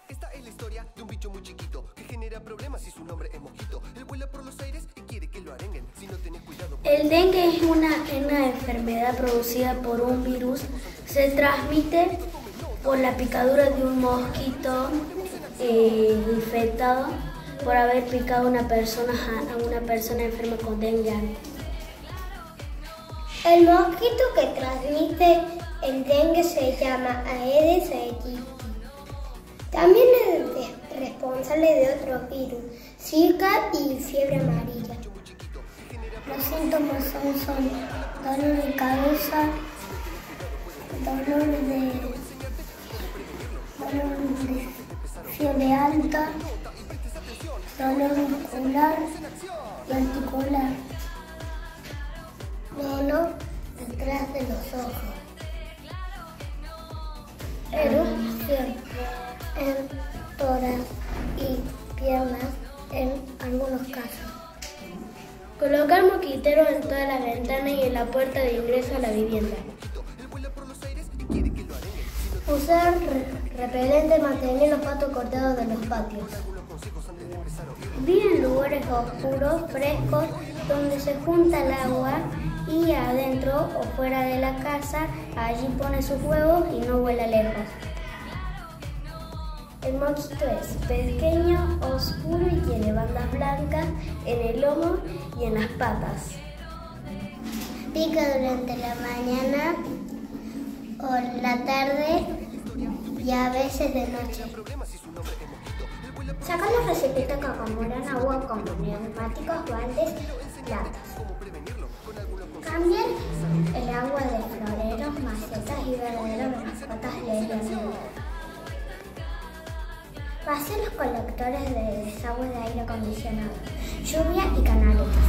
Esta es la historia de un bicho muy chiquito que genera problemas y su nombre es mosquito. Él vuela por los aires y quiere que lo arenguen. Si no tenés cuidado... El dengue es una enfermedad producida por un virus. Se transmite por la picadura de un mosquito infectado por haber picado a una persona enferma con dengue. El mosquito que transmite el dengue se llama Aedes aegypti. También es responsable de otros virus, Zika y fiebre amarilla. Los síntomas son dolor de cabeza, dolor de fiebre alta, dolor muscular y articular, dolor detrás de los ojos, erupción en tórax y piernas en algunos casos. Colocar mosquiteros en todas las ventanas y en la puerta de ingreso a la vivienda. Usar repelente, mantener los patos cortados de los patios. Vivir en lugares oscuros, frescos, donde se junta el agua y adentro o fuera de la casa, allí pone sus huevos y no vuela lejos. El mosquito es pequeño, oscuro y tiene bandas blancas en el lomo y en las patas. Pica durante la mañana o la tarde y a veces de noche. Sacar los recipientes que acumulan agua como neumáticos, baldes, latas. Cambiar el agua de floreros, macetas y verdaderos de mascotas leñosas. Vaciar los colectores de desagüe de aire acondicionado, lluvia y canales.